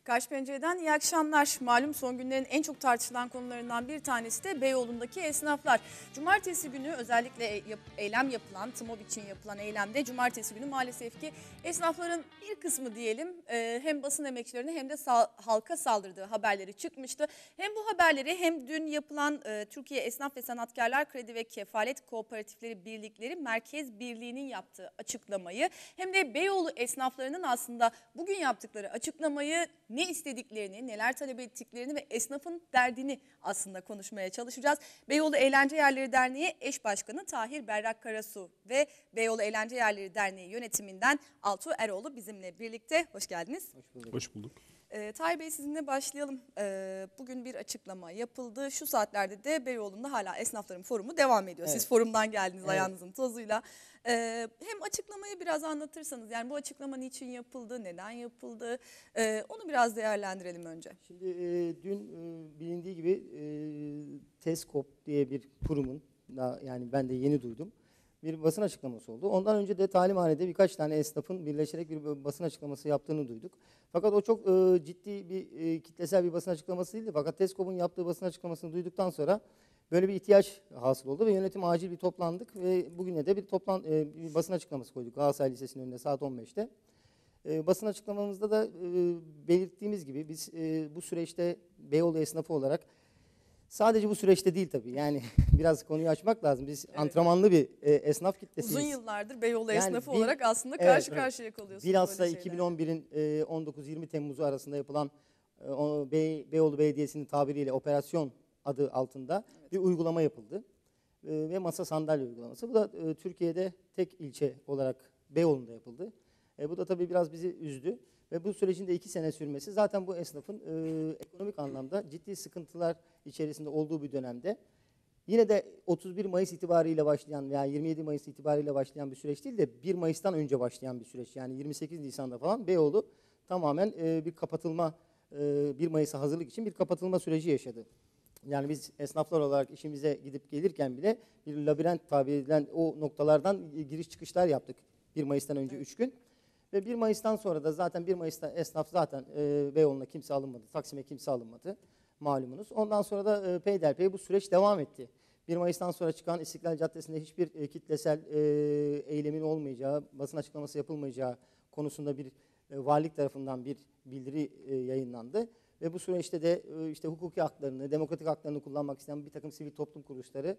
Karşı Pencere'den iyi akşamlar. Malum son günlerin en çok tartışılan konularından bir tanesi de Beyoğlu'ndaki esnaflar. Cumartesi günü özellikle eylem yapılan, TMOB için yapılan eylemde cumartesi günü maalesef ki esnafların bir kısmı diyelim hem basın emekçilerine hem de halka saldırdığı haberleri çıkmıştı. Hem bu haberleri hem dün yapılan Türkiye Esnaf ve Sanatkarlar Kredi ve Kefalet Kooperatifleri Birlikleri Merkez Birliği'nin yaptığı açıklamayı hem de Beyoğlu esnaflarının aslında bugün yaptıkları açıklamayı ne istediklerini, neler talep ettiklerini ve esnafın derdini aslında konuşmaya çalışacağız. Beyoğlu Eğlence Yerleri Derneği Eş Başkanı Tahir Berrak Karasu ve Beyoğlu Eğlence Yerleri Derneği yönetiminden Altuğ Eroğlu bizimle birlikte. Hoş geldiniz. Hoş bulduk. Hoş bulduk. Tahir Bey, sizinle başlayalım. Bugün bir açıklama yapıldı. Şu saatlerde de Beyoğlu'nda hala esnafların forumu devam ediyor. Evet. Siz forumdan geldiniz, evet, ayağınızın tozuyla. Hem açıklamayı biraz anlatırsanız, yani bu açıklama niçin yapıldı, neden yapıldı, onu biraz değerlendirelim önce. Şimdi dün bilindiği gibi Teskop diye bir kurumun, yani ben de yeni duydum, bir basın açıklaması oldu. Ondan önce de talimhanede birkaç tane esnafın birleşerek bir basın açıklaması yaptığını duyduk. Fakat o çok ciddi bir kitlesel bir basın açıklaması değildi. Fakat Teskop'un yaptığı basın açıklamasını duyduktan sonra böyle bir ihtiyaç hasıl oldu ve yönetim acil bir toplandık ve bugüne de bir basın açıklaması koyduk Galatasaray Lisesi'nin önünde saat 15'te. Basın açıklamamızda da belirttiğimiz gibi biz bu süreçte Beyoğlu esnafı olarak, sadece bu süreçte değil tabii, yani biraz konuyu açmak lazım. Biz evet, antrenmanlı bir esnaf kitlesiyiz. Uzun yıllardır Beyoğlu esnafı olarak aslında karşı karşıya kalıyorsunuz. Bilhassa 2011'in 19-20 Temmuz'u arasında yapılan Beyoğlu Belediyesi'nin tabiriyle operasyon adı altında evet, bir uygulama yapıldı. Ve masa sandalye uygulaması. Bu da Türkiye'de tek ilçe olarak Beyoğlu'nda yapıldı. Bu da tabii biraz bizi üzdü. Ve bu sürecin de 2 sene sürmesi zaten bu esnafın ekonomik anlamda ciddi sıkıntılar içerisinde olduğu bir dönemde, yine de 31 Mayıs itibariyle başlayan veya 27 Mayıs itibariyle başlayan bir süreç değil de 1 Mayıs'tan önce başlayan bir süreç. Yani 28 Nisan'da falan Beyoğlu tamamen bir kapatılma, 1 Mayıs'a hazırlık için bir kapatılma süreci yaşadı. Yani biz esnaflar olarak işimize gidip gelirken bile bir labirent tabir edilen o noktalardan giriş çıkışlar yaptık 1 Mayıs'tan önce 3 gün. Ve 1 Mayıs'tan sonra da zaten 1 Mayıs'ta esnaf zaten Beyoğlu'na kimse alınmadı, Taksim'e kimse alınmadı malumunuz. Ondan sonra da peyderpey bu süreç devam etti. 1 Mayıs'tan sonra çıkan İstiklal Caddesi'nde hiçbir kitlesel eylemin olmayacağı, basın açıklaması yapılmayacağı konusunda bir valilik tarafından bir bildiri yayınlandı. Ve bu süreçte de işte hukuki haklarını, demokratik haklarını kullanmak isteyen bir takım sivil toplum kuruluşları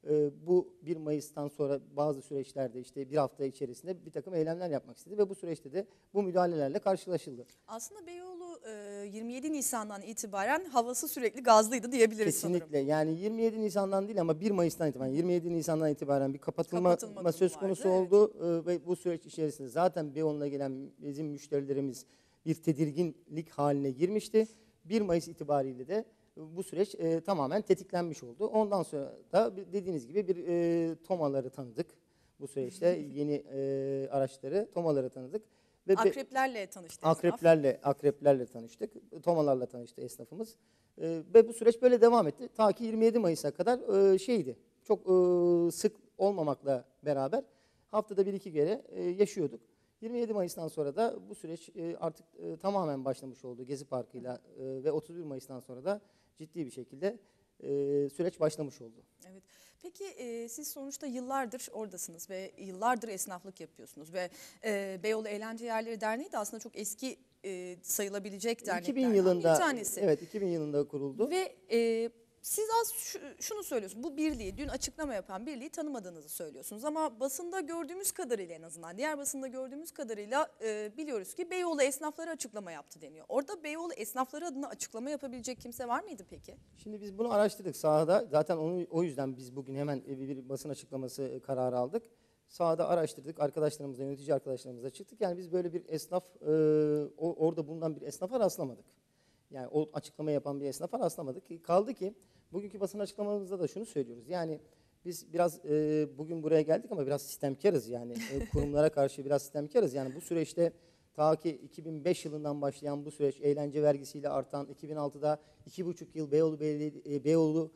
bu 1 Mayıs'tan sonra bazı süreçlerde işte bir hafta içerisinde bir takım eylemler yapmak istedi ve bu süreçte de bu müdahalelerle karşılaşıldı. Aslında Beyoğlu 27 Nisan'dan itibaren havası sürekli gazlıydı diyebiliriz. Kesinlikle sanırım. Yani 27 Nisan'dan değil ama 1 Mayıs'tan itibaren, 27 Nisan'dan itibaren bir kapatılma söz konusu vardı, oldu. Evet. Ve bu süreç içerisinde zaten Beyoğlu'na gelen bizim müşterilerimiz bir tedirginlik haline girmişti. 1 Mayıs itibariyle de bu süreç tamamen tetiklenmiş oldu. Ondan sonra da dediğiniz gibi bir TOMA'ları tanıdık. Bu süreçte yeni araçları, TOMA'ları tanıdık. Ve akreplerle tanıştık. Akreplerle tanıştık. TOMA'larla tanıştı esnafımız. Ve bu süreç böyle devam etti. Ta ki 27 Mayıs'a kadar çok sık olmamakla beraber haftada 1-2 kere yaşıyorduk. 27 Mayıs'tan sonra da bu süreç artık tamamen başlamış oldu Gezi Parkı'yla ve 31 Mayıs'tan sonra da ciddi bir şekilde süreç başlamış oldu. Evet. Peki siz sonuçta yıllardır oradasınız ve yıllardır esnaflık yapıyorsunuz ve Beyoğlu Eğlence Yerleri Derneği de aslında çok eski sayılabilecek derneklerden bir tanesi. Evet, 2000 yılında kuruldu. Ve siz şunu söylüyorsunuz, bu birliği, dün açıklama yapan birliği tanımadığınızı söylüyorsunuz ama basında gördüğümüz kadarıyla, en azından diğer basında gördüğümüz kadarıyla biliyoruz ki Beyoğlu esnafları açıklama yaptı deniyor. Orada Beyoğlu esnafları adına açıklama yapabilecek kimse var mıydı peki? Şimdi biz bunu araştırdık sahada, zaten o yüzden biz bugün hemen bir basın açıklaması kararı aldık. Sahada araştırdık, arkadaşlarımızla, yönetici arkadaşlarımızla çıktık. Yani biz böyle bir esnaf, orada bulunan bir esnafa rastlamadık. Yani o açıklama yapan bir esnafa rastlamadık. Kaldı ki bugünkü basın açıklamamızda da şunu söylüyoruz. Yani biz biraz bugün buraya geldik ama biraz sistemkarız yani. Kurumlara karşı biraz sistemkarız. Yani bu süreçte ta ki 2005 yılından başlayan bu süreç, eğlence vergisiyle artan, 2006'da 2,5 yıl Beyoğlu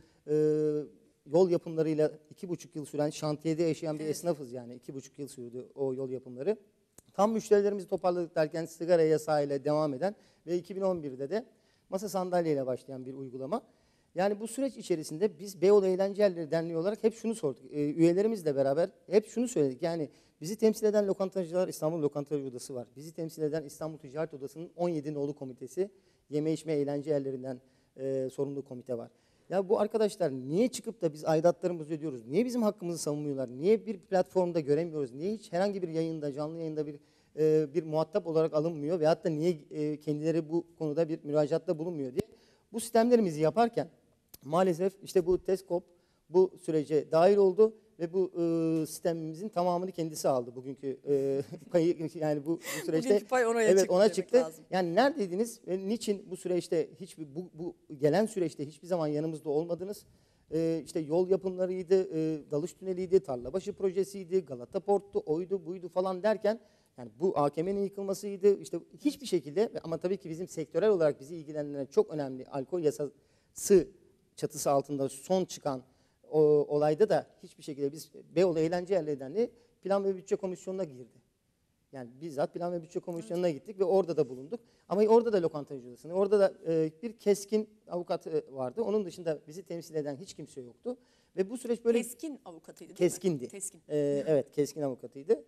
yol yapımlarıyla 2,5 yıl süren şantiyede yaşayan bir esnafız yani. 2,5 yıl sürdü o yol yapımları. Tam müşterilerimizi toparladık derken sigara yasağıyla devam eden ve 2011'de de masa sandalyeyle başlayan bir uygulama. Yani bu süreç içerisinde biz Beyoğlu Eğlence Yerleri Derneği olarak hep şunu sorduk. Üyelerimizle beraber hep şunu söyledik. Yani bizi temsil eden Lokantacılar İstanbul Lokantacı Odası var. Bizi temsil eden İstanbul Ticaret Odası'nın 17 nolu komitesi, yeme içme eğlence yerlerinden sorumlu komite var. Ya bu arkadaşlar niye çıkıp da biz aidatlarımızı ödüyoruz? Niye bizim hakkımızı savunmuyorlar? Niye bir platformda göremiyoruz? Niye hiç herhangi bir yayında, canlı yayında bir muhatap olarak alınmıyor? Veyahut da niye kendileri bu konuda bir müracaatta bulunmuyor diye. Bu sistemlerimizi yaparken maalesef işte bu TESKOP bu sürece dahil oldu ve bu sistemimizin tamamını kendisi aldı bugünkü payı, yani bu süreçte. Bugünkü pay oraya evet, çıktı ona demek çıktı. lazım. Yani neredeydiniz ve niçin bu süreçte bu gelen süreçte hiçbir zaman yanımızda olmadınız? İşte yol yapımlarıydı, Dalış Tüneli'ydi, Tarlabaşı projesiydi, Galata Port'tu, oydu buydu falan derken yani bu AKM'nin yıkılmasıydı. İşte hiçbir şekilde, ama tabii ki bizim sektörel olarak bizi ilgilendiren çok önemli alkol yasası çatısı altında son çıkan o olayda da hiçbir şekilde biz Beyoğlu Eğlence Yerleri Derneği Plan ve Bütçe Komisyonu'na girdi. Yani bizzat Plan ve Bütçe Komisyonu'na gittik ve orada da bulunduk. Ama orada da lokantacı odasında, orada da bir keskin avukat vardı. Onun dışında bizi temsil eden hiç kimse yoktu. Ve bu süreç böyle... Keskin avukatıydı değil Keskindi. mi? Keskin. Evet, keskin avukatıydı.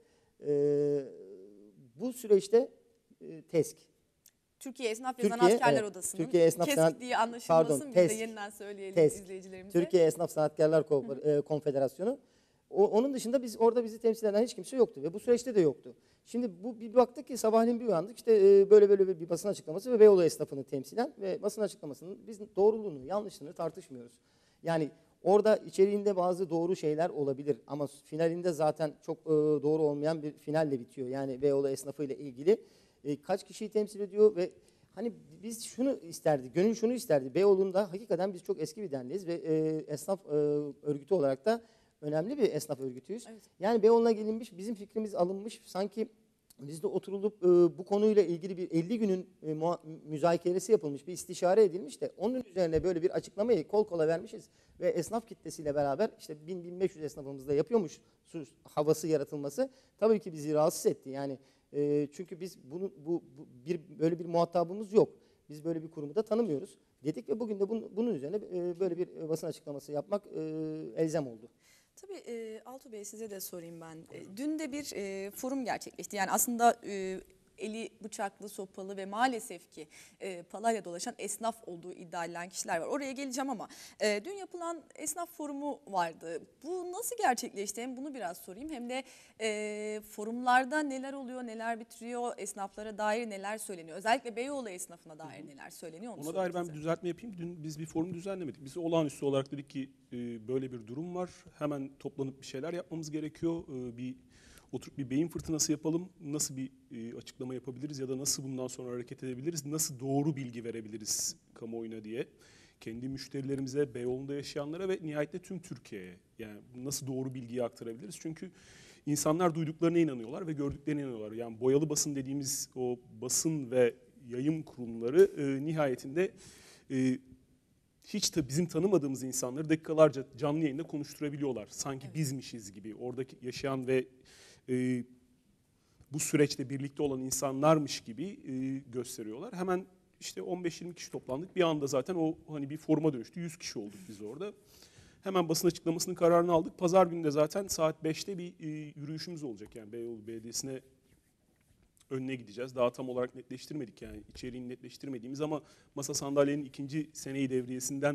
Bu süreçte TESK. Türkiye Esnaf ve Sanatkarlar evet, Odası'nın Türkiye Esnaf kesikliği anlaşılmasın. pardon, Biz de TESK. yeniden söyleyelim TESK. izleyicilerimize. Türkiye Esnaf Sanatkarlar Konfederasyonu. Onun dışında orada bizi temsil eden hiç kimse yoktu ve bu süreçte de yoktu. Şimdi bir baktık ki sabahleyin bir uyandık, işte böyle bir basın açıklaması ve Beyoğlu esnafını temsilen ve basın açıklamasının biz doğruluğunu, yanlışlığını tartışmıyoruz. Yani orada içeriğinde bazı doğru şeyler olabilir ama finalinde zaten çok doğru olmayan bir finalle bitiyor. Yani Beyoğlu esnafı ile ilgili kaç kişiyi temsil ediyor ve hani biz şunu isterdi, gönül şunu isterdi. Beyoğlu'nda hakikaten biz çok eski bir derneğiz ve esnaf örgütü olarak da önemli bir esnaf örgütüyüz. Evet. Yani Beyoğlu'na gelinmiş, bizim fikrimiz alınmış. Sanki bizde oturulup bu konuyla ilgili bir 50 günün müzakeresi yapılmış, bir istişare edilmiş de onun üzerine böyle bir açıklamayı kol kola vermişiz. Ve esnaf kitlesiyle beraber işte 1000-1500 esnafımızda yapıyormuş havası yaratılması tabii ki bizi rahatsız etti. Yani çünkü biz böyle bir muhatabımız yok. Biz böyle bir kurumu da tanımıyoruz dedik ve bugün de bunun üzerine böyle bir basın açıklaması yapmak elzem oldu. Tabii Altuğ Bey, size de sorayım ben. Dün de bir forum gerçekleşti. Yani aslında eli bıçaklı, sopalı ve maalesef ki palayla dolaşan esnaf olduğu iddia edilen kişiler var. Oraya geleceğim ama dün yapılan esnaf forumu vardı. Bu nasıl gerçekleşti? Hem bunu biraz sorayım hem de forumlarda neler oluyor, neler bitiriyor, esnaflara dair neler söyleniyor? Özellikle Beyoğlu esnafına dair neler söyleniyor? Ona dair ben bir düzeltme yapayım. Dün biz bir forum düzenlemedik. Biz olağanüstü olarak dedik ki böyle bir durum var. Hemen toplanıp bir şeyler yapmamız gerekiyor. Oturup bir beyin fırtınası yapalım. Nasıl bir açıklama yapabiliriz ya da nasıl bundan sonra hareket edebiliriz? Nasıl doğru bilgi verebiliriz kamuoyuna diye. Kendi müşterilerimize, Beyoğlu'nda yaşayanlara ve nihayetinde tüm Türkiye'ye. Yani nasıl doğru bilgiyi aktarabiliriz? Çünkü insanlar duyduklarına inanıyorlar ve gördüklerine inanıyorlar. Yani boyalı basın dediğimiz o basın ve yayım kurumları nihayetinde hiç de bizim tanımadığımız insanları dakikalarca canlı yayında konuşturabiliyorlar. Sanki evet, bizmişiz gibi. Oradaki yaşayan ve bu süreçte birlikte olan insanlarmış gibi gösteriyorlar. Hemen işte 15-20 kişi toplandık. Bir anda zaten o hani bir foruma dönüştü. 100 kişi olduk biz orada. Hemen basın açıklamasının kararını aldık. Pazar günü de zaten saat 5'te bir yürüyüşümüz olacak. Yani Beyoğlu Belediyesi'ne önüne gideceğiz. Daha tam olarak netleştirmedik, yani içeriğini netleştirmediğimiz ama masa sandalyenin ikinci seneyi devriyesinden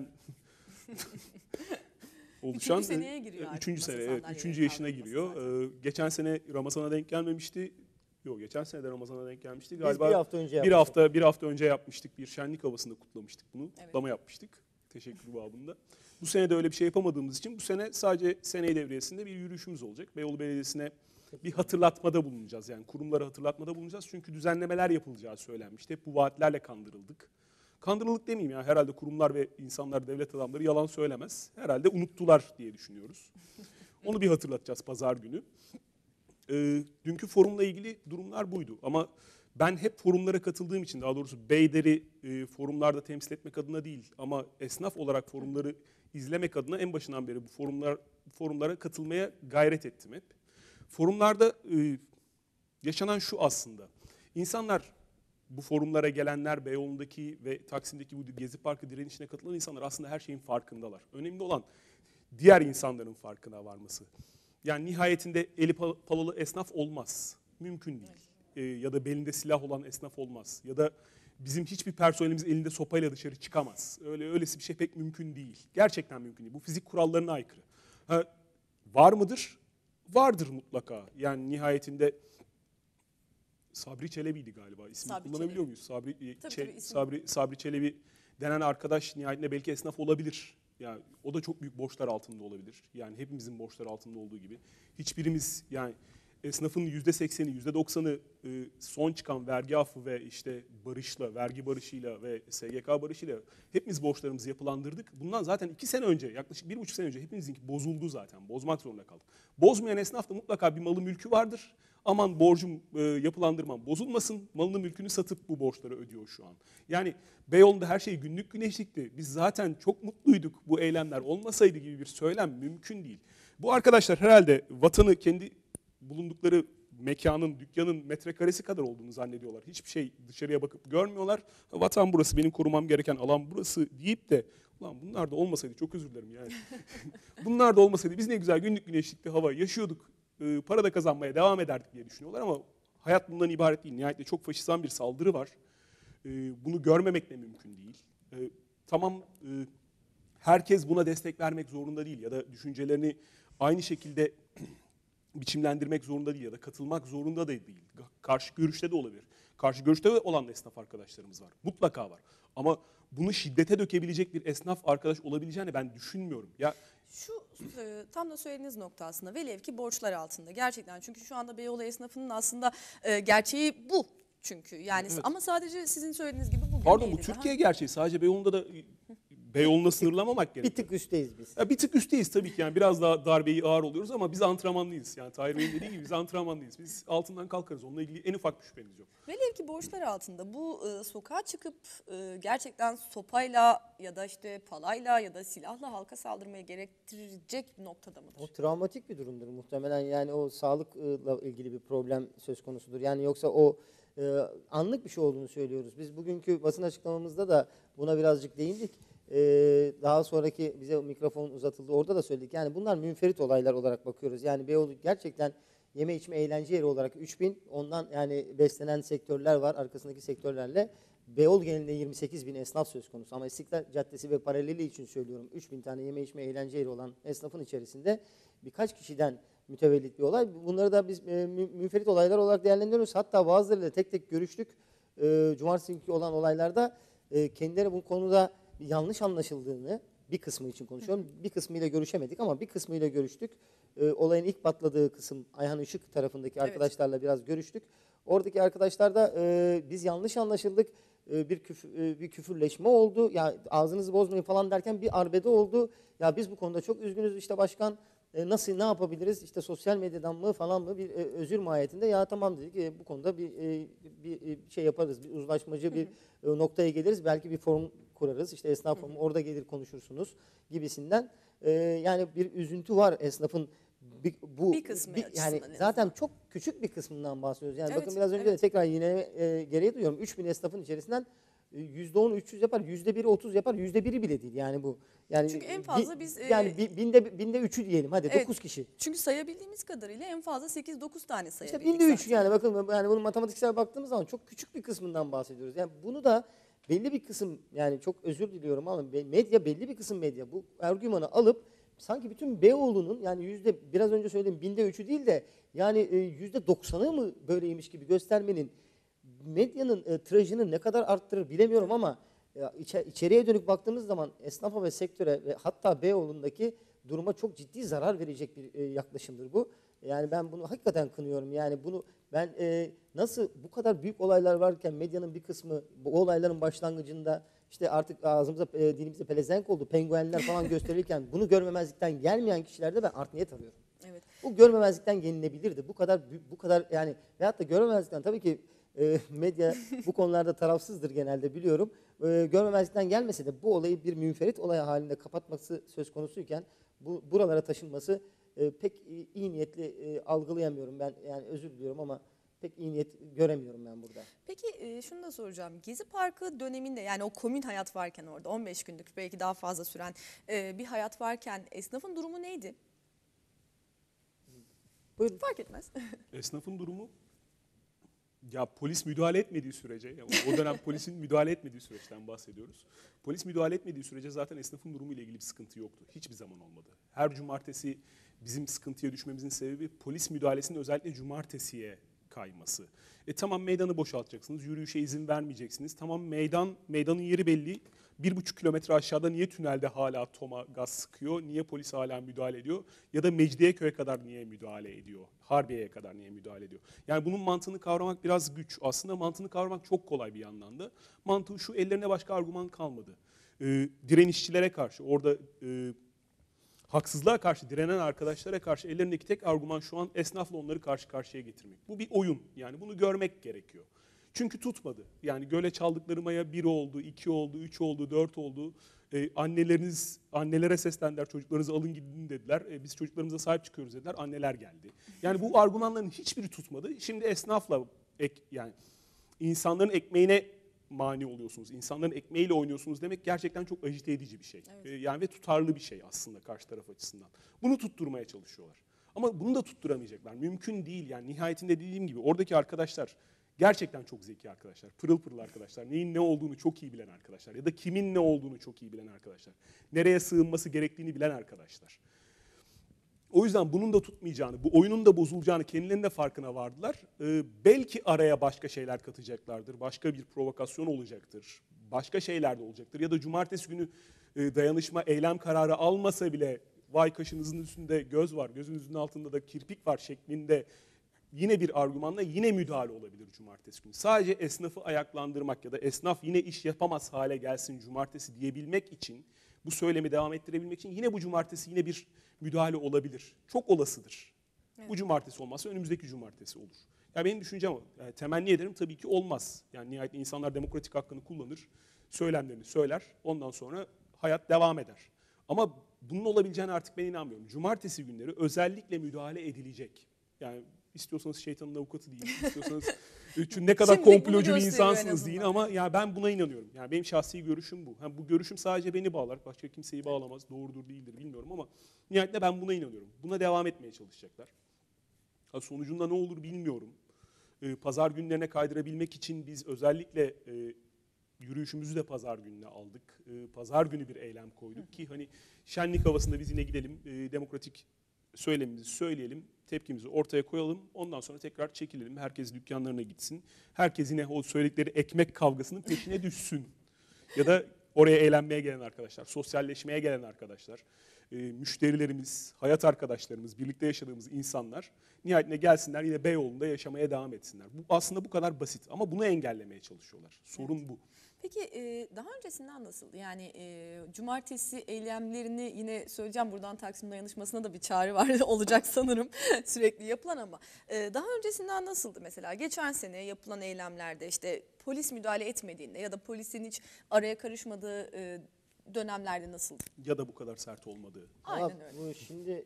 oluşan üçüncü seneye giriyor artık. Üçüncü sene, evet, üçüncü yaşına giriyor. Geçen sene Ramazan'a denk gelmemişti. Yok, geçen sene de Ramazan'a denk gelmişti. Galiba biz bir hafta önce yapmıştık. Bir şenlik havasında kutlamıştık bunu. Evet. Kutlama yapmıştık. Teşekkür babında. Bu sene de öyle bir şey yapamadığımız için bu sene sadece seneyi devriyesinde bir yürüyüşümüz olacak. Beyoğlu Belediyesi'ne bir hatırlatmada bulunacağız. Yani kurumlara hatırlatmada bulunacağız. Çünkü düzenlemeler yapılacağı söylenmişti. Hep bu vaatlerle kandırıldık. Kandırıldık demeyeyim ya. Herhalde kurumlar ve insanlar, devlet adamları yalan söylemez. Herhalde unuttular diye düşünüyoruz. Onu bir hatırlatacağız pazar günü. Dünkü forumla ilgili durumlar buydu. Ama ben hep forumlara katıldığım için, daha doğrusu Beyder'i forumlarda temsil etmek adına değil ama esnaf olarak forumları izlemek adına en başından beri bu forumlara katılmaya gayret ettim hep. Forumlarda Yaşanan şu aslında. İnsanlar, bu forumlara gelenler, Beyoğlu'ndaki ve Taksim'deki bu Gezi Parkı direnişine katılan insanlar aslında her şeyin farkındalar. Önemli olan diğer insanların farkına varması. Yani nihayetinde eli palalı esnaf olmaz. Mümkün değil. Ya da belinde silah olan esnaf olmaz. Ya da bizim hiçbir personelimiz elinde sopayla dışarı çıkamaz. Öylesi bir şey pek mümkün değil. Gerçekten mümkün değil. Bu fizik kurallarına aykırı. Var mıdır? Vardır mutlaka. Yani nihayetinde Sabri Çelebi'ydi galiba. İsmini Sabri kullanabiliyor Çelebi. muyuz? Tabii, Sabri Çelebi denen arkadaş nihayetinde belki esnaf olabilir. Yani o da çok büyük borçlar altında olabilir. Yani hepimizin borçlar altında olduğu gibi. Hiçbirimiz, yani esnafın %80'i, %90'ı son çıkan vergi affı ve işte barışla, vergi barışıyla ve SGK barışıyla hepimiz borçlarımızı yapılandırdık. Bundan zaten 2 sene önce, yaklaşık 1,5 sene önce hepimizinki bozuldu zaten. Bozmak zorunda kaldık. Bozmayan esnaf da mutlaka bir malı mülkü vardır. Aman borcum, yapılandırmam bozulmasın, malını mülkünü satıp bu borçları ödüyor şu an. Yani Beyoğlu'nda her şey günlük güneşlikti. Biz zaten çok mutluyduk, bu eylemler olmasaydı gibi bir söylem mümkün değil. Bu arkadaşlar herhalde vatanı kendi bulundukları mekanın, dükkanın metrekaresi kadar olduğunu zannediyorlar. Hiçbir şey dışarıya bakıp görmüyorlar. Vatan burası, benim korumam gereken alan burası deyip de ulan bunlar da olmasaydı, çok özür dilerim yani. Bunlar da olmasaydı biz ne güzel günlük güneşlikte hava yaşıyorduk. Para da kazanmaya devam ederdik diye düşünüyorlar ama hayat bundan ibaret değil. Nihayetinde çok faşistan bir saldırı var. Bunu görmemek de mümkün değil. Tamam, herkes buna destek vermek zorunda değil ya da düşüncelerini aynı şekilde biçimlendirmek zorunda değil ya da katılmak zorunda da değil. Karşı görüşte de olabilir. Karşı görüşte de olan esnaf arkadaşlarımız var. Mutlaka var. Ama bunu şiddete dökebilecek bir esnaf arkadaş olabileceğini ben düşünmüyorum. Ya Şu tam da söylediğiniz nokta aslında, velev ki borçlar altında gerçekten, çünkü şu anda Beyoğlu esnafının aslında gerçeği bu çünkü yani, evet. Ama sadece sizin söylediğiniz gibi bugün Pardon, bu değildi Türkiye gerçeği. Sadece Beyoğlu'nda da Beyoğlu'na sınırlamamak Bir gerekiyor. tık üstteyiz biz. Ya bir tık üstteyiz tabii ki, yani biraz daha darbeyi ağır oluyoruz ama biz antrenmanlıyız. Yani Tahir Bey'in dediği gibi biz antrenmanlıyız. Biz altından kalkarız. Onunla ilgili en ufak bir şüpheniz yok. Velev ki borçlar altında bu sokağa çıkıp gerçekten sopayla ya da işte palayla ya da silahla halka saldırmaya gerektirecek noktada mıdır? O travmatik bir durumdur muhtemelen, yani o sağlıkla ilgili bir problem söz konusudur. Yani yoksa o anlık bir şey olduğunu söylüyoruz. Biz bugünkü basın açıklamamızda da buna birazcık değindik. Daha sonraki bize mikrofon uzatıldı, orada da söyledik. Yani bunlar münferit olaylar olarak bakıyoruz. Yani Beyoğlu gerçekten yeme içme eğlence yeri olarak 3000, ondan yani beslenen sektörler var arkasındaki sektörlerle. Beyoğlu genelinde 28 bin esnaf söz konusu ama İstiklal Caddesi ve paraleli için söylüyorum, 3000 tane yeme içme eğlence yeri olan esnafın içerisinde birkaç kişiden mütevellit bir olay. Bunları da biz münferit olaylar olarak değerlendiriyoruz. Hatta bazılarıyla tek tek görüştük. Cumartesi günkü olan olaylarda kendileri bu konuda yanlış anlaşıldığını, bir kısmı için konuşuyorum, bir kısmıyla görüşemedik ama bir kısmıyla görüştük. Olayın ilk patladığı kısım Ayhan Işık tarafındaki arkadaşlarla biraz görüştük. Oradaki arkadaşlar da biz yanlış anlaşıldık, bir küfürleşme oldu. Ya ağzınızı bozmayın falan derken bir arbede oldu. Ya biz bu konuda çok üzgünüz işte başkan, nasıl, ne yapabiliriz? İşte sosyal medyadan mı falan mı bir özür mahiyetinde, ya tamam dedik, bu konuda bir şey yaparız, bir uzlaşmacı bir noktaya geliriz, belki bir forum kurarız, işte esnaf forumu, orada gelir konuşursunuz gibisinden. Yani bir üzüntü var esnafın. Bir kısmı açısından yani en zaten çok küçük bir kısmından bahsediyoruz. Yani Evet, bakın biraz önce de tekrar yine gereği duyuyorum. 3000 esnafın içerisinden %10'u 300 yapar, %1'i 30 yapar, %1'i bile değil yani bu. Yani Çünkü en fazla biz yani binde 3'ü diyelim, hadi evet, 9 kişi. çünkü sayabildiğimiz kadarıyla en fazla 8-9 tane İşte sayabildik. binde 3 zaten. yani, bakın yani bunun matematiksel baktığımız zaman çok küçük bir kısmından bahsediyoruz. Yani bunu da belli bir kısım, yani çok özür diliyorum ama medya, belli bir kısım medya bu argümanı alıp sanki bütün Beyoğlu'nun, yani biraz önce söylediğim binde 3'ü değil de yani %90'ı mı böyleymiş gibi göstermenin medyanın tirajını ne kadar arttırır bilemiyorum ama içeriye dönük baktığımız zaman esnafa ve sektöre ve hatta Beyoğlu'ndaki duruma çok ciddi zarar verecek bir yaklaşımdır bu. Yani ben bunu hakikaten kınıyorum. Yani bunu ben nasıl bu kadar büyük olaylar varken medyanın bir kısmı bu olayların başlangıcında işte artık ağzımıza dilimizde pelesenk oldu, penguenler falan gösterilirken bunu görmemezlikten gelmeyen kişilerde ben art niyet arıyorum. Evet. Bu görmemezlikten gelinebilirdi. Bu kadar yani, veyahut da görmemezlikten, tabii ki medya bu konularda tarafsızdır genelde, biliyorum. Görmemezlikten gelmese de bu olayı bir münferit olay halinde kapatması söz konusuyken buralara taşınması pek iyi niyetli algılayamıyorum ben. Yani özür diliyorum ama pek iyi niyet göremiyorum ben burada. Peki şunu da soracağım. Gezi Parkı döneminde, yani o komün hayat varken, orada 15 günlük belki daha fazla süren bir hayat varken esnafın durumu neydi? Buyurun. Fark etmez. Esnafın durumu, ya polis müdahale etmediği sürece, yani o dönem polisin müdahale etmediği süreçten bahsediyoruz. Polis müdahale etmediği sürece zaten esnafın durumu ile ilgili bir sıkıntı yoktu. Hiçbir zaman olmadı. Her cumartesi bizim sıkıntıya düşmemizin sebebi polis müdahalesinin özellikle cumartesiye kayması. Tamam, meydanı boşaltacaksınız, yürüyüşe izin vermeyeceksiniz. Tamam, meydanın yeri belli. 1,5 kilometre aşağıda niye tünelde hala TOM'a gaz sıkıyor? Niye polis hala müdahale ediyor? Ya da Mecidiyeköy'e kadar niye müdahale ediyor? Harbiye'ye kadar niye müdahale ediyor? Yani bunun mantığını kavramak biraz güç. Aslında mantığını kavramak çok kolay bir yandan da. Mantığı şu: ellerine başka argüman kalmadı. Direnişçilere karşı, orada haksızlığa karşı direnen arkadaşlara karşı ellerindeki tek argüman şu an esnafla onları karşı karşıya getirmek. Bu bir oyun. Yani bunu görmek gerekiyor. Çünkü tutmadı. Yani göle çaldıkları maya 1 oldu, 2 oldu, 3 oldu, 4 oldu. Annelere seslendiler, çocuklarınızı alın gidin dediler. Biz çocuklarımıza sahip çıkıyoruz dediler, anneler geldi. Yani bu argümanların hiçbiri tutmadı. Şimdi esnafla, yani insanların ekmeğine mani oluyorsunuz, insanların ekmeğiyle oynuyorsunuz demek gerçekten çok ajite edici bir şey. Evet. Yani ve tutarlı bir şey aslında karşı taraf açısından. Bunu tutturmaya çalışıyorlar. Ama bunu da tutturamayacaklar. Mümkün değil yani. Nihayetinde dediğim gibi oradaki arkadaşlar gerçekten çok zeki arkadaşlar. Pırıl pırıl arkadaşlar. Neyin ne olduğunu çok iyi bilen arkadaşlar. Ya da kimin ne olduğunu çok iyi bilen arkadaşlar. Nereye sığınması gerektiğini bilen arkadaşlar. O yüzden bunun da tutmayacağını, bu oyunun da bozulacağını kendilerinin de farkına vardılar. Belki araya başka şeyler katacaklardır, başka bir provokasyon olacaktır, başka şeyler de olacaktır. Ya da cumartesi günü dayanışma eylem kararı almasa bile vay kaşınızın üstünde göz var, gözünüzün altında da kirpik var şeklinde yine bir argümanla yine müdahale olabilir cumartesi günü. Sadece esnafı ayaklandırmak ya da esnaf yine iş yapamaz hale gelsin cumartesi diyebilmek için, bu söylemi devam ettirebilmek için yine bu cumartesi yine bir müdahale olabilir. Çok olasıdır. Evet. Bu cumartesi olmazsa önümüzdeki cumartesi olur. Yani benim düşüncem o. Yani temenni ederim, tabii ki olmaz. Yani nihayet insanlar demokratik hakkını kullanır, söylemlerini söyler, ondan sonra hayat devam eder. Ama bunun olabileceğine artık ben inanmıyorum. Cumartesi günleri özellikle müdahale edilecek. Yani istiyorsanız şeytanın avukatı deyin, istiyorsanız ne kadar komplocu bir insansınız deyin, ama ya ben buna inanıyorum. Yani benim şahsi görüşüm bu. Bu görüşüm sadece beni bağlar, başka kimseyi bağlamaz. Doğrudur değildir bilmiyorum ama nihayetinde ben buna inanıyorum. Buna devam etmeye çalışacaklar. Sonucunda ne olur bilmiyorum. Pazar günlerine kaydırabilmek için biz özellikle yürüyüşümüzü de pazar gününe aldık. Pazar günü bir eylem koyduk ki hani şenlik havasında biz yine gidelim, demokratik söylemimizi söyleyelim, tepkimizi ortaya koyalım. Ondan sonra tekrar çekilelim. Herkes dükkanlarına gitsin. Herkes yine o söyledikleri ekmek kavgasının peşine düşsün. Ya da oraya eğlenmeye gelen arkadaşlar, sosyalleşmeye gelen arkadaşlar, müşterilerimiz, hayat arkadaşlarımız, birlikte yaşadığımız insanlar nihayetinde gelsinler, yine Beyoğlu'nda yaşamaya devam etsinler. Bu aslında bu kadar basit ama bunu engellemeye çalışıyorlar. Sorun bu. Peki daha öncesinden nasıldı? Yani cumartesi eylemlerini yine söyleyeceğim, buradan Taksim Dayanışması'na da bir çağrı var olacak sanırım sürekli yapılan, ama daha öncesinden nasıldı mesela? Geçen sene yapılan eylemlerde işte polis müdahale etmediğinde ya da polisin hiç araya karışmadığı dönemlerde nasıldı? Ya da bu kadar sert olmadığı. Aynen öyle. Bu şimdi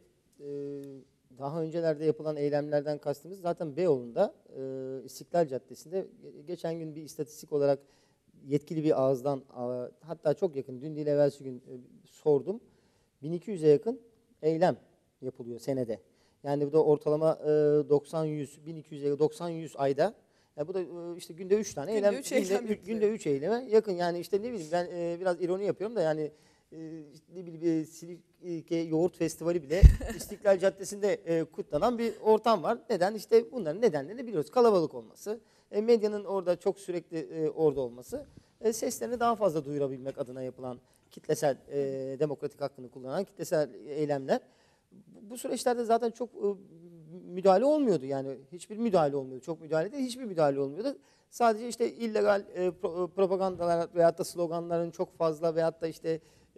daha öncelerde yapılan eylemlerden kastımız zaten Beyoğlu'nda İstiklal Caddesi'nde geçen gün bir istatistik olarak yetkili bir ağızdan, hatta çok yakın, dün değil evvelsi gün sordum. 1200'e yakın eylem yapılıyor senede. Yani bu da ortalama 90-100, 1200'e 90-100 ayda. Yani bu da işte günde 3 tane eylem, günde 3 eyleme yakın. Yani işte ne bileyim, ben biraz ironi yapıyorum da yani ne bileyim Silifke Yoğurt Festivali bile İstiklal Caddesi'nde kutlanan bir ortam var. Neden? İşte bunların nedenlerini biliyoruz. Kalabalık olması, medyanın orada çok sürekli orada olması, seslerini daha fazla duyurabilmek adına yapılan kitlesel demokratik hakkını kullanan kitlesel eylemler. Bu süreçlerde zaten çok müdahale olmuyordu, yani hiçbir müdahale olmuyordu. Çok müdahale değil, hiçbir müdahale olmuyordu. Sadece işte illegal propagandalar veyahut da sloganların çok fazla veyahut da işte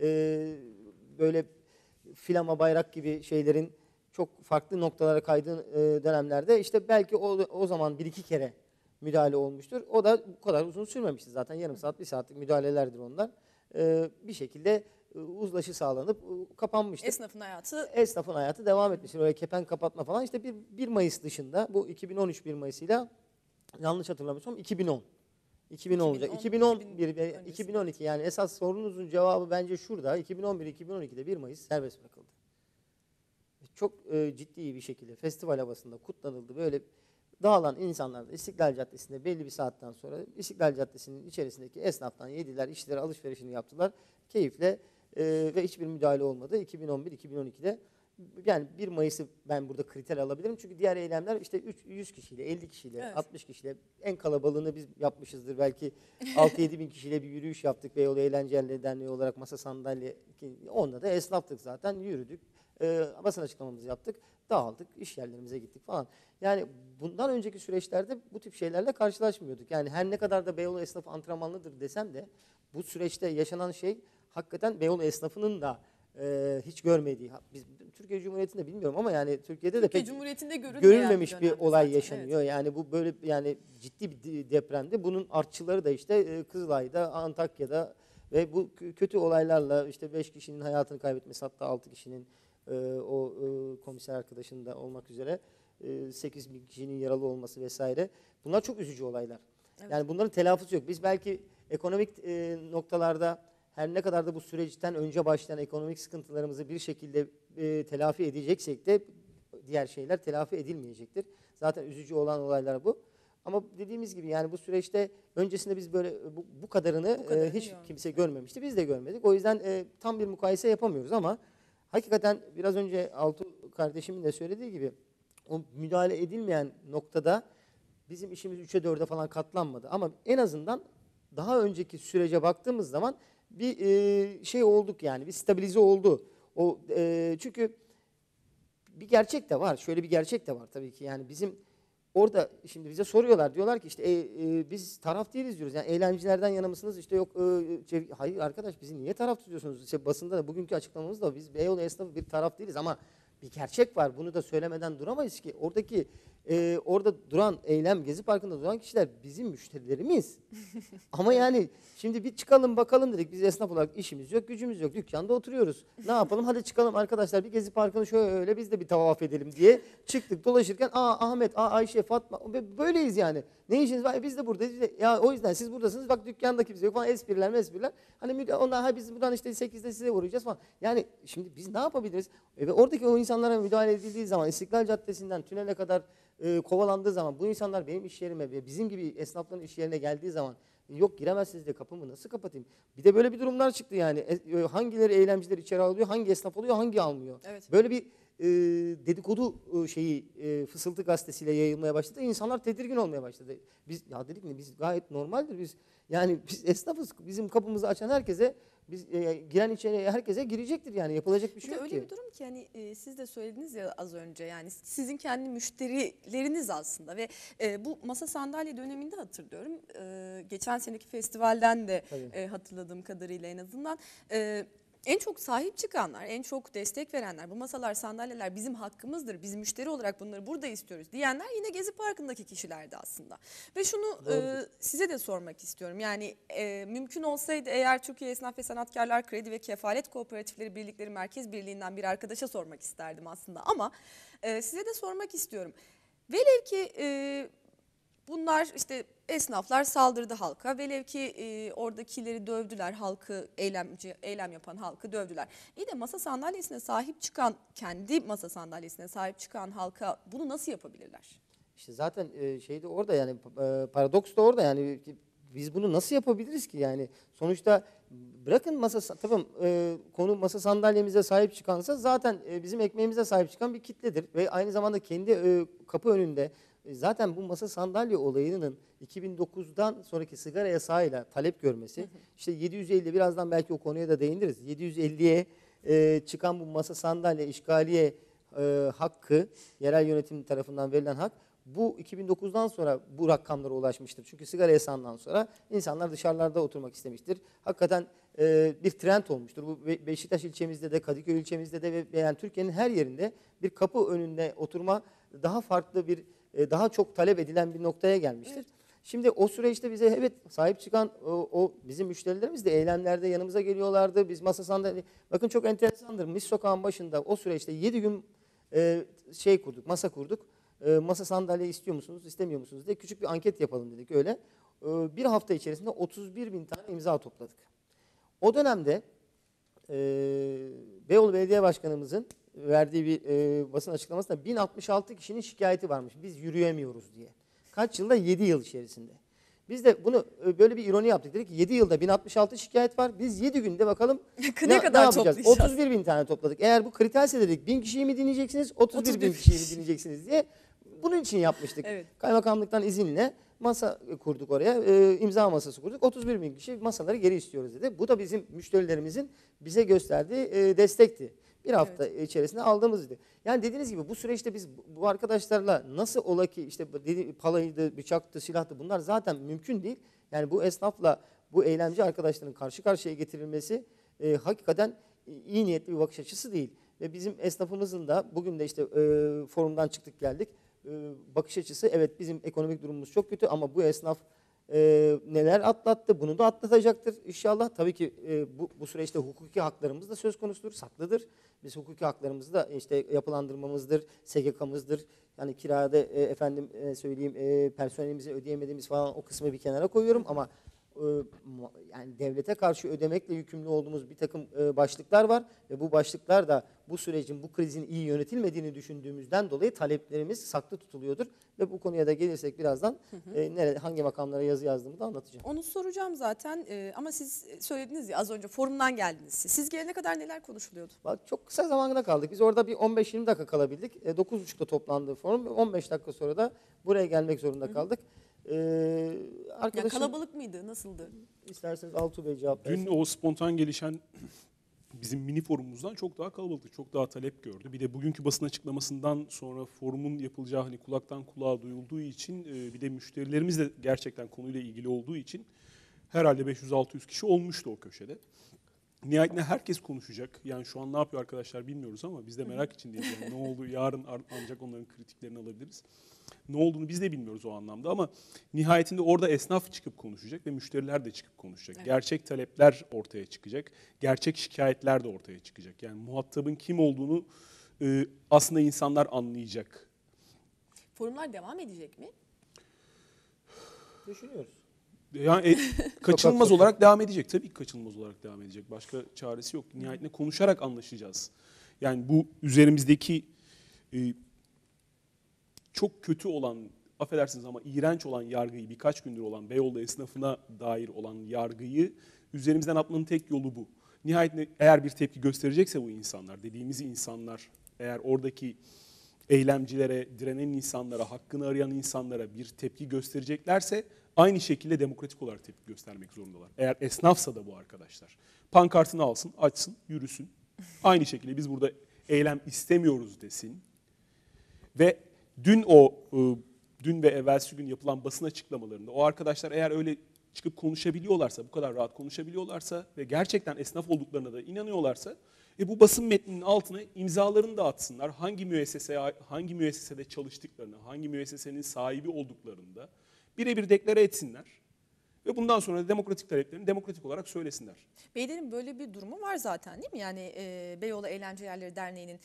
böyle flama bayrak gibi şeylerin çok farklı noktalara kaydığı dönemlerde işte belki o zaman bir iki kere müdahale olmuştur. O da bu kadar uzun sürmemişti zaten, yarım saat, bir saatlik müdahalelerdir onlar. Bir şekilde uzlaşı sağlanıp kapanmıştır. Esnafın hayatı devam etmiştir. Öyle kepenk kapatma falan işte 1 Mayıs dışında, bu 2013 1 Mayıs'ıyla yanlış hatırlamıyorsam 2010. 2010 olacak. 2010, 2011 ve öncesi. 2012 yani esas sorunuzun cevabı bence şurada. 2011-2012'de 1 Mayıs serbest bırakıldı. Çok ciddi bir şekilde festival havasında kutlanıldı. Böyle dağılan insanlar da İstiklal Caddesi'nde belli bir saatten sonra İstiklal Caddesi'nin içerisindeki esnaftan yediler, içtiler, alışverişini yaptılar. Keyifle ve hiçbir müdahale olmadı. 2011-2012'de yani 1 Mayıs'ı ben burada kriter alabilirim. Çünkü diğer eylemler işte 100 kişiyle, 50 kişiyle, Evet. 60 kişiyle en kalabalığını biz yapmışızdır. Belki 6-7 bin kişiyle bir yürüyüş yaptık. Beyoğlu Eğlenceler Derneği olarak masa sandalye. Onda da esnaftık zaten. Yürüdük. Basın açıklamamızı yaptık. Dağıldık. İş yerlerimize gittik falan. Yani bundan önceki süreçlerde bu tip şeylerle karşılaşmıyorduk. Yani her ne kadar da Beyoğlu esnafı antrenmanlıdır desem de bu süreçte yaşanan şey hakikaten Beyoğlu esnafının da hiç görmediği, biz Türkiye Cumhuriyeti'nde bilmiyorum ama yani Türkiye'de de Türkiye pek Cumhuriyeti'nde görülmemiş bir dönemde olay zaten, yaşanıyor. evet. Yani bu böyle yani ciddi bir depremde bunun artçıları da işte Kızılay'da, Antakya'da ve bu kötü olaylarla işte 5 kişinin hayatını kaybetmesi, hatta 6 kişinin komiser arkadaşının da olmak üzere 8 bin kişinin yaralı olması vesaire. Bunlar çok üzücü olaylar. Evet. Yani bunların telafisi yok. Biz belki ekonomik noktalarda her ne kadar da bu süreçten önce başlayan ekonomik sıkıntılarımızı bir şekilde telafi edeceksek de diğer şeyler telafi edilmeyecektir. Zaten üzücü olan olaylar bu. Ama dediğimiz gibi yani bu süreçte öncesinde biz böyle bu kadarını hiç görmedik. kimse görmemişti. Biz de görmedik. O yüzden tam bir mukayese yapamıyoruz ama hakikaten biraz önce Altuğ kardeşimin de söylediği gibi o müdahale edilmeyen noktada bizim işimiz 3'e 4'e falan katlanmadı. Ama en azından daha önceki sürece baktığımız zaman bir şey olduk yani bir stabilize oldu. Çünkü bir gerçek de var. Şöyle bir gerçek de var tabii ki. Yani bizim orada şimdi bize soruyorlar. Diyorlar ki işte biz taraf değiliz diyoruz. Yani eylemcilerden yana mısınız? İşte yok hayır arkadaş bizi niye taraf tutuyorsunuz? İşte basında da bugünkü açıklamamızda biz Beyoğlu esnafı bir taraf değiliz ama bir gerçek var. Bunu da söylemeden duramayız ki. Orada duran Gezi Parkı'nda duran kişiler bizim müşterilerimiz. Ama yani şimdi bir çıkalım bakalım dedik. Biz esnaf olarak işimiz yok, gücümüz yok. Dükkanda oturuyoruz. Ne yapalım? Hadi çıkalım arkadaşlar bir Gezi Parkı'nı şöyle biz de bir tavaf edelim diye çıktık. Dolaşırken Ahmet, Ayşe, Fatma böyleyiz yani. Ne işiniz var? Biz de buradayız. Ya o yüzden siz buradasınız. Bak dükkandaki bize yok falan espriler. Hani onlar biz buradan işte 8'de size uğrayacağız falan. Yani şimdi biz ne yapabiliriz? Ve oradaki o insanlara müdahale edildiği zaman İstiklal Caddesi'nden tünele kadar kovalandığı zaman bu insanlar benim iş yerime ve bizim gibi esnafların iş yerine geldiği zaman yok giremezsiniz de kapımı nasıl kapatayım? Bir de böyle bir durumlar çıktı yani. Hangileri eylemciler içeri alıyor, hangi esnaf oluyor, hangi almıyor? Evet. Böyle bir dedikodu Fısıltı gazetesiyle yayılmaya başladı. İnsanlar tedirgin olmaya başladı. Biz ya dedik mi biz gayet normaldir biz. Yani biz esnafız. Bizim kapımızı açan herkese biz giren içeri herkese girecektir yani yapılacak bir şey Bir de yok öyle ki. bir durum ki hani siz de söylediniz ya az önce yani sizin kendi müşterileriniz aslında ve bu masa sandalye döneminde hatırlıyorum. Geçen seneki festivalden de hatırladığım kadarıyla en azından en çok sahip çıkanlar, en çok destek verenler, bu masalar, sandalyeler bizim hakkımızdır, biz müşteri olarak bunları burada istiyoruz diyenler yine Gezi Parkı'ndaki kişilerdi aslında. Ve şunu size de sormak istiyorum. Yani mümkün olsaydı eğer Türkiye Esnaf ve Sanatkarlar Kredi ve Kefalet Kooperatifleri Birlikleri Merkez Birliği'nden bir arkadaşa sormak isterdim aslında. Ama size de sormak istiyorum. Velev ki bunlar işte esnaflar saldırdı halka. Velev ki oradakileri dövdüler, halkı eylem yapan halkı dövdüler. İyi de masa sandalyesine sahip çıkan, kendi masa sandalyesine sahip çıkan halka bunu nasıl yapabilirler? İşte zaten şey de orada yani paradoks da orada yani biz bunu nasıl yapabiliriz ki yani sonuçta bırakın tamam konu masa sandalyemize sahip çıkansa zaten bizim ekmeğimize sahip çıkan bir kitledir ve aynı zamanda kendi kapı önünde zaten bu masa sandalye olayının 2009'dan sonraki sigara yasağıyla talep görmesi işte 750 birazdan belki o konuya da değiniriz 750'ye çıkan bu masa sandalye işgaliye hakkı yerel yönetim tarafından verilen hak bu 2009'dan sonra bu rakamlara ulaşmıştır. Çünkü sigara yasağından sonra insanlar dışarılarda oturmak istemiştir. Hakikaten bir trend olmuştur. Bu Beşiktaş ilçemizde de, Kadıköy ilçemizde de ve yani Türkiye'nin her yerinde bir kapı önünde oturma daha farklı daha çok talep edilen bir noktaya gelmiştir. Evet. Şimdi o süreçte bize evet sahip çıkan o bizim müşterilerimiz de eylemlerde yanımıza geliyorlardı. Biz masa sandalye bakın çok enteresandır. Mis Sokağı'nın başında o süreçte 7 gün masa kurduk. Masa sandalye istiyor musunuz, istemiyor musunuz diye küçük bir anket yapalım dedik öyle. Bir hafta içerisinde 31.000 tane imza topladık. O dönemde Beyoğlu Belediye Başkanımızın verdiği bir basın açıklamasında 1066 kişinin şikayeti varmış. Biz yürüyemiyoruz diye. Kaç yılda? 7 yıl içerisinde. Biz de bunu böyle bir ironi yaptık. Dedik ki 7 yılda 1066 şikayet var. Biz 7 günde bakalım Ne kadar yapacağız? toplayacağız? 31.000 tane topladık. Eğer bu kriterse dedik 1000 kişiyi mi dinleyeceksiniz, 31.000 kişiyi mi dinleyeceksiniz diye bunun için yapmıştık. Evet. Kaymakamlıktan izinle masa kurduk oraya, imza masası kurduk. 31.000 kişi masaları geri istiyoruz dedi. Bu da bizim müşterilerimizin bize gösterdiği destekti. Bir hafta içerisinde aldığımızdı. Yani dediğiniz gibi bu süreçte biz bu arkadaşlarla nasıl ola ki işte palaydı, bıçaktı, silahtı bunlar zaten mümkün değil. Yani bu esnafla bu eylemci arkadaşların karşı karşıya getirilmesi hakikaten iyi niyetli bir bakış açısı değil. Ve bizim esnafımızın da bugün de işte forumdan çıktık geldik. Bakış açısı evet bizim ekonomik durumumuz çok kötü ama bu esnaf neler atlattı bunu da atlatacaktır inşallah. Tabii ki bu süreçte hukuki haklarımız da söz konusudur, saklıdır. Biz hukuki haklarımızı da işte yapılandırmamızdır, SGK'mızdır. Yani kirada efendim söyleyeyim personelimize ödeyemediğimiz falan o kısmı bir kenara koyuyorum ama yani devlete karşı ödemekle yükümlü olduğumuz bir takım başlıklar var ve bu başlıklar da bu sürecin, bu krizin iyi yönetilmediğini düşündüğümüzden dolayı taleplerimiz saklı tutuluyordur ve bu konuya da gelirsek birazdan hangi makamlara yazı yazdığımı da anlatacağım. Onu soracağım zaten ama siz söylediniz ya az önce forumdan geldiniz. Siz gelene kadar neler konuşuluyordu? Bak çok kısa zamanda kaldık. Biz orada bir 15-20 dakika kalabildik. 9.30'da toplandı forum. 15 dakika sonra da buraya gelmek zorunda kaldık. Ya kalabalık mıydı? Nasıldı? İsterseniz Altuğ Bey cevap versin. Dün o spontan gelişen bizim mini forumumuzdan çok daha kalabalıktı, çok daha talep gördü. Bir de bugünkü basın açıklamasından sonra forumun yapılacağı hani kulaktan kulağa duyulduğu için bir de müşterilerimiz de gerçekten konuyla ilgili olduğu için herhalde 500-600 kişi olmuştu o köşede. Nihayetinde herkes konuşacak. Yani şu an ne yapıyor arkadaşlar bilmiyoruz ama biz de merak içindeyiz. Yani ne oldu yarın ancak onların kritiklerini alabiliriz. Ne olduğunu biz de bilmiyoruz o anlamda ama nihayetinde orada esnaf çıkıp konuşacak ve müşteriler de çıkıp konuşacak. Evet. Gerçek talepler ortaya çıkacak. Gerçek şikayetler de ortaya çıkacak. Yani muhatabın kim olduğunu aslında insanlar anlayacak. Forumlar devam edecek mi? Düşünüyoruz. Yani kaçınılmaz olarak devam edecek. Tabii ki kaçınılmaz olarak devam edecek. Başka çaresi yok. Nihayetinde konuşarak anlaşacağız. Yani bu üzerimizdeki çok kötü olan, affedersiniz ama iğrenç olan yargıyı, birkaç gündür olan Beyoğlu esnafına dair olan yargıyı üzerimizden atmanın tek yolu bu. Nihayetinde eğer bir tepki gösterecekse bu insanlar, dediğimiz insanlar, eğer oradaki eylemcilere, direnen insanlara, hakkını arayan insanlara bir tepki göstereceklerse aynı şekilde demokratik olarak tepki göstermek zorundalar. Eğer esnafsa da bu arkadaşlar. Pankartını alsın, açsın, yürüsün. Aynı şekilde biz burada eylem istemiyoruz desin. Ve dün ve evvelsi gün yapılan basın açıklamalarında o arkadaşlar eğer öyle çıkıp konuşabiliyorlarsa, bu kadar rahat konuşabiliyorlarsa ve gerçekten esnaf olduklarına da inanıyorlarsa bu basın metninin altına imzalarını da atsınlar. Hangi müessesede çalıştıklarını, hangi müessesenin sahibi olduklarını da birebir deklare etsinler. Ve bundan sonra da demokratik taleplerini demokratik olarak söylesinler. Beylerin böyle bir durumu var zaten değil mi? Yani Beyoğlu Eğlence Yerleri Derneği'nin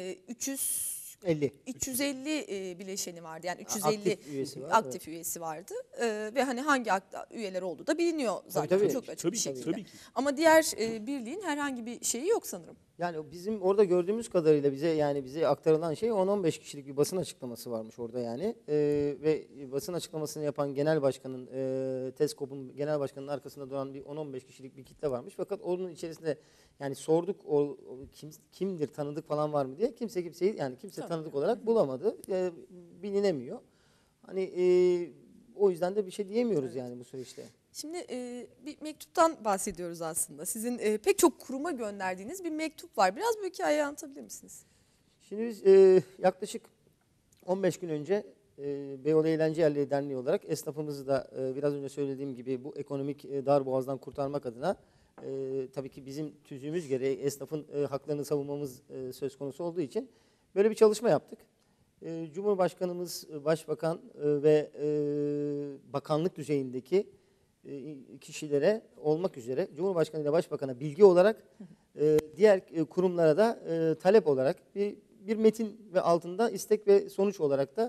350 bileşeni vardı. Yani 350 aktif üyesi vardı. Ve hani hangi üyeler olduğu da biliniyor zaten tabii. çok açık bir şekilde. Tabii ki. Ama diğer birliğin herhangi bir şeyi yok sanırım. Yani bizim orada gördüğümüz kadarıyla bize aktarılan şey 10-15 kişilik bir basın açıklaması varmış orada yani. Ve basın açıklamasını yapan genel başkanın, TESKOP'un genel başkanının arkasında duran bir 10-15 kişilik bir kitle varmış. Fakat onun içerisinde yani sorduk kimdir, tanıdık falan var mı diye kimseyi yani tanıdık olarak bulamadı. Bilinemiyor. Hani o yüzden de bir şey diyemiyoruz yani bu süreçte. Şimdi bir mektuptan bahsediyoruz aslında. Sizin pek çok kuruma gönderdiğiniz bir mektup var. Biraz bu hikayeyi anlatabilir misiniz? Şimdi biz yaklaşık 15 gün önce Beyoğlu Eğlence Yerleri Derneği olarak esnafımızı da biraz önce söylediğim gibi bu ekonomik darboğazdan kurtarmak adına tabii ki bizim tüzüğümüz gereği esnafın haklarını savunmamız söz konusu olduğu için böyle bir çalışma yaptık. Cumhurbaşkanımız, Başbakan ve bakanlık düzeyindeki kişilere olmak üzere Cumhurbaşkanı ile Başbakan'a bilgi olarak diğer kurumlara da talep olarak bir metin ve altında istek ve sonuç olarak da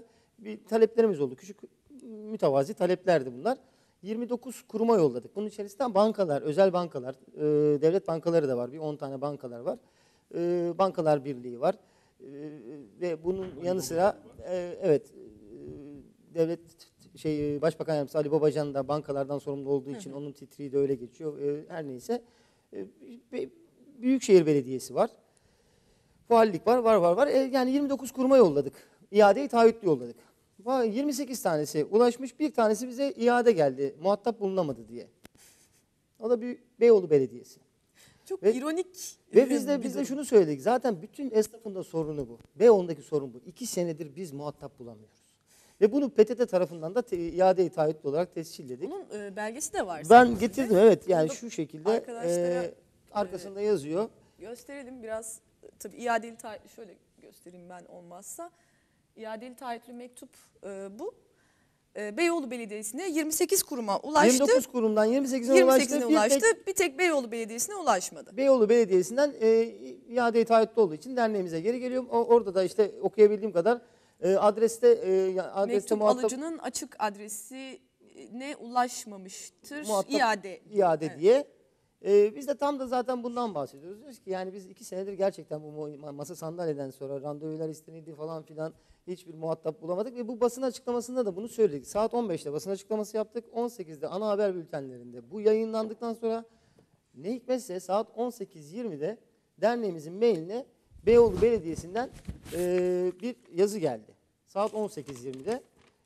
bir taleplerimiz oldu. Küçük mütevazi taleplerdi bunlar. 29 kuruma yolladık. Bunun içerisinden bankalar, özel bankalar, devlet bankaları da var. Bir 10 tane bankalar var. Bankalar Birliği var. Ve bunun yanı sıra evet devlet Başbakan Yardımcısı Ali Babacan da bankalardan sorumlu olduğu için onun titriği de öyle geçiyor. Her neyse. Büyükşehir Belediyesi var. Valilik var. Yani 29 kuruma yolladık. İade-i taahhütlü yolladık. 28 tanesi ulaşmış, bir tanesi bize iade geldi. Muhatap bulunamadı diye. O da Beyoğlu Belediyesi. Çok Ve- ironik. Ve bir biz de durum. şunu söyledik. Zaten bütün esnafın da sorunu bu. Beyoğlu'ndaki sorun bu. 2 senedir biz muhatap bulamıyoruz. Ve bunu PTT tarafından da iade-i taahhütlü olarak tescilledik. Bunun belgesi de var. Ben sanırım getirdim size. evet. Yani Bunu şu şekilde arkadaşlara, arkasında yazıyor. gösterelim biraz. Tabii iadeli taahhütlü şöyle göstereyim ben olmazsa. İadeli taahhütlü mektup bu. Beyoğlu Belediyesi'ne 28 kuruma ulaştı. 29 kurumdan 28'ine ulaştı. 28'ine ulaştı. Bir tek Beyoğlu Belediyesi'ne ulaşmadı. Beyoğlu Belediyesi'nden iade-i taahhütlü olduğu için derneğimize geri geliyorum. Orada da işte okuyabildiğim kadar adreste Mektup muhatap alıcının açık adresine ulaşmamıştır. Muhatap- İade. iade diye. Biz de tam da zaten bundan bahsediyoruz. Diyoruz ki yani biz 2 senedir gerçekten bu masa sandalyeden sonra randevular istenildi falan filan hiçbir muhatap bulamadık ve bu basın açıklamasında da bunu söyledik. Saat 15'te basın açıklaması yaptık. 18'de ana haber bültenlerinde bu yayınlandıktan sonra ne hikmetse saat 18.20'de derneğimizin mailine Beyoğlu Belediyesi'nden bir yazı geldi. Saat 18.20'de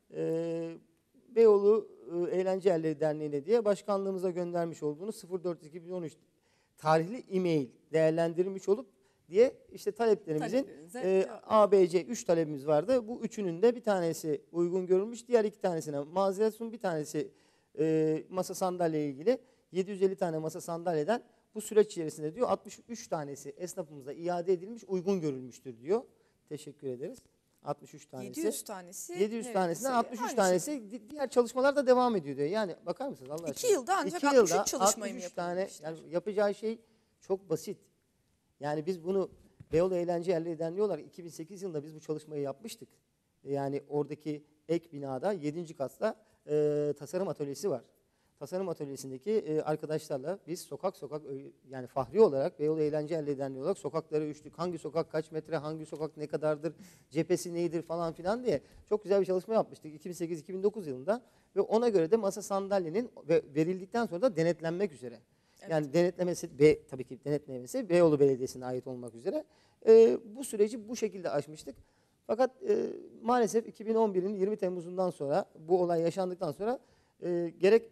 Beyoğlu Eğlence Yerleri Derneği'ne diye başkanlığımıza göndermiş olduğunuz 04.2013 tarihli e-mail değerlendirilmiş olup diye işte taleplerimizin Taleplerinize cevap ABC 3 talebimiz vardı. Bu üçünün de bir tanesi uygun görülmüş. Diğer 2 tanesine mazeret sun, bir tanesi masa sandalye ilgili 750 tane masa sandalyeden bu süreç içerisinde diyor 63 tanesi esnafımıza iade edilmiş, uygun görülmüştür diyor. Teşekkür ederiz. 63 tanesi. 700 tanesi. 700 evet, tanesinden sayı. 63 Aynı tanesi diğer çalışmalar da devam ediyor diyor. Yani bakar mısınız Allah aşkına? 2 yılda ancak 2 63 yılda çalışmayı mı 63 tane yapılmışlar? yani yapacağı şey çok basit. Yani biz bunu Beyoğlu Eğlence Yerleri Derneği olarak 2008 yılında biz bu çalışmayı yapmıştık. Yani oradaki ek binada 7. katta tasarım atölyesi var. Tasarım atölyesindeki arkadaşlarla biz sokak yani fahri olarak Beyoğlu Eğlence Yerleri Derneği olarak sokakları ölçtük. Hangi sokak kaç metre, hangi sokak ne kadardır, cephesi neydir falan filan diye çok güzel bir çalışma yapmıştık 2008-2009 yılında. Ve ona göre de masa sandalyenin verildikten sonra da denetlenmek üzere. Evet. Yani denetlemesi, tabii ki denetlemesi Beyoğlu Belediyesi'ne ait olmak üzere. Bu süreci bu şekilde aşmıştık. Fakat maalesef 2011'in 20 Temmuz'undan sonra bu olay yaşandıktan sonra gerek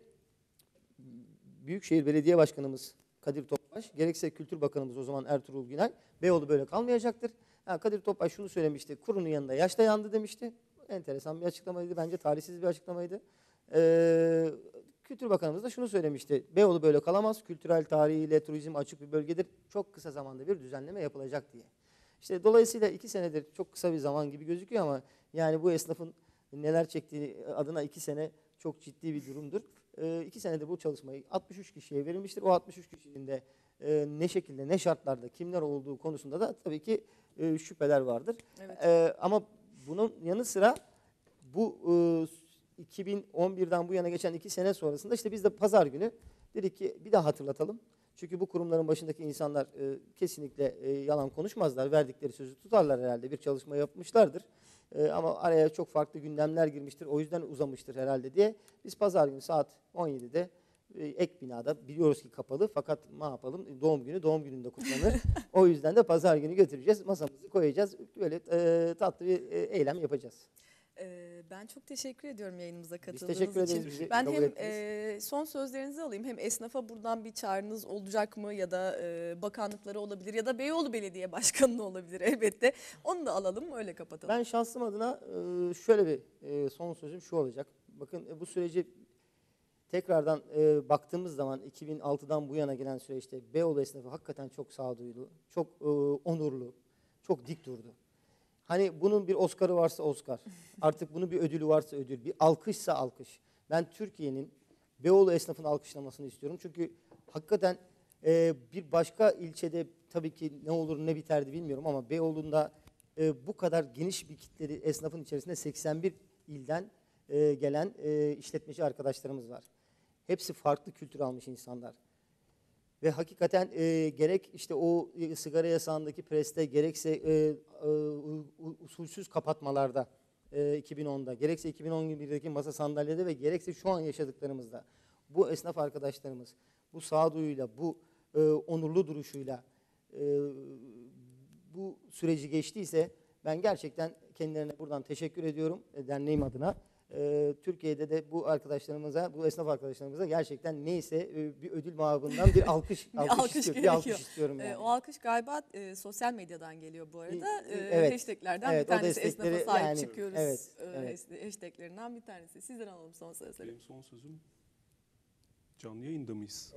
Büyükşehir Belediye Başkanımız Kadir Topbaş, gerekse Kültür Bakanımız o zaman Ertuğrul Günay, Beyoğlu böyle kalmayacaktır. Kadir Topbaş şunu söylemişti, kurunun yanında yaş da yandı demişti. Enteresan bir açıklamaydı, bence talihsiz bir açıklamaydı. Kültür Bakanımız da şunu söylemişti, Beyoğlu böyle kalamaz, kültürel, tarihiyle, turizm açık bir bölgedir, çok kısa zamanda bir düzenleme yapılacak diye. İşte dolayısıyla 2 senedir çok kısa bir zaman gibi gözüküyor ama yani bu esnafın neler çektiği adına 2 sene çok ciddi bir durumdur. 2 senedir bu çalışmayı 63 kişiye verilmiştir. O 63 kişinin de ne şekilde, ne şartlarda, kimler olduğu konusunda da tabii ki şüpheler vardır. Evet. Ama bunun yanı sıra bu 2011'den bu yana geçen 2 sene sonrasında işte biz de pazar günü dedik ki bir daha hatırlatalım. Çünkü bu kurumların başındaki insanlar kesinlikle yalan konuşmazlar. Verdikleri sözü tutarlar herhalde. Bir çalışma yapmışlardır. Ama araya çok farklı gündemler girmiştir. O yüzden uzamıştır herhalde diye. Biz pazar günü saat 17'de ek binada biliyoruz ki kapalı fakat ne yapalım doğum gününde kutlanır. O yüzden de pazar günü götüreceğiz. Masamızı koyacağız. Böyle tatlı bir eylem yapacağız. Ben çok teşekkür ediyorum yayınımıza Biz katıldığınız teşekkür için. ederiz. Bizi Ben kabul hem ettiniz. son sözlerinizi alayım hem esnafa buradan bir çağrınız olacak mı ya da bakanlıklara olabilir ya da Beyoğlu Belediye Başkanı'na olabilir elbette. Onu da alalım öyle kapatalım. Ben şahsım adına şöyle bir son sözüm şu olacak. Bakın bu süreci tekrardan baktığımız zaman 2006'dan bu yana gelen süreçte Beyoğlu esnafı hakikaten çok sağduyulu, çok onurlu, çok dik durdu. Hani bunun bir Oscar'ı varsa Oscar, artık bunun bir ödülü varsa ödül, bir alkışsa alkış. Ben Türkiye'nin Beyoğlu esnafını alkışlamasını istiyorum. Çünkü hakikaten bir başka ilçede tabii ki ne olur ne biterdi bilmiyorum ama Beyoğlu'nda bu kadar geniş bir kitleli esnafın içerisinde 81 ilden gelen işletmeci arkadaşlarımız var. Hepsi farklı kültür almış insanlar. Ve hakikaten gerek işte o sigara yasağındaki preste, gerekse usulsüz kapatmalarda 2010'da, gerekse 2011'deki masa sandalyede ve gerekse şu an yaşadıklarımızda bu esnaf arkadaşlarımız bu sağduyuyla, bu onurlu duruşuyla bu süreci geçtiyse ben gerçekten kendilerine buradan teşekkür ediyorum derneğim adına. Türkiye'de de bu arkadaşlarımıza, bu esnaf arkadaşlarımıza gerçekten neyse bir ödül babından bir alkış istiyorum yani. O alkış galiba sosyal medyadan geliyor bu arada. Evet. Hashtaglerden Evet, bir tanesi o destekleri esnafa sahip yani, çıkıyoruz. evet. Hashtaglerinden bir tanesi. Sizden alalım son sözleri. Benim son sözüm, canlı yayında mıyız?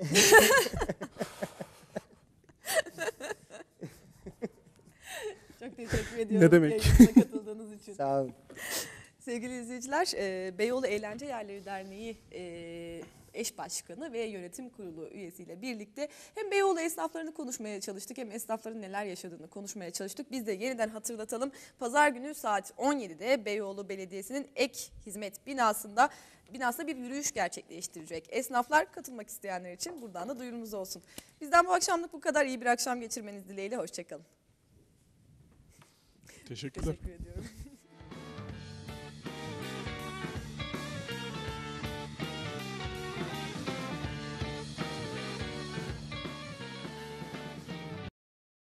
Çok teşekkür ediyorum. Ne demek? Yayınımıza katıldığınız için. Sağ olun. Sevgili izleyiciler, Beyoğlu Eğlence Yerleri Derneği eş başkanı ve yönetim kurulu üyesiyle birlikte hem Beyoğlu esnaflarını konuşmaya çalıştık hem esnafların neler yaşadığını konuşmaya çalıştık. Biz de yeniden hatırlatalım. Pazar günü saat 17'de Beyoğlu Belediyesi'nin ek hizmet binasında bir yürüyüş gerçekleştirecek. Esnaflar katılmak isteyenler için buradan da duyurumuz olsun. Bizden bu akşamlık bu kadar. İyi bir akşam geçirmeniz dileğiyle. Hoşçakalın. Teşekkürler. Teşekkür ediyorum.